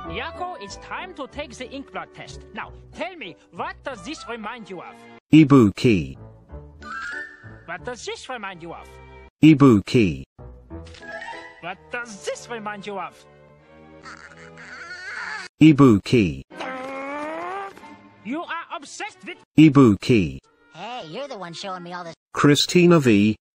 Yako, it's time to take the ink blot test. Now, tell me, what does this remind you of? Ibuki. What does this remind you of? Ibuki. What does this remind you of? Ibuki. You are obsessed with... Ibuki. Hey, you're the one showing me all this. Christina V.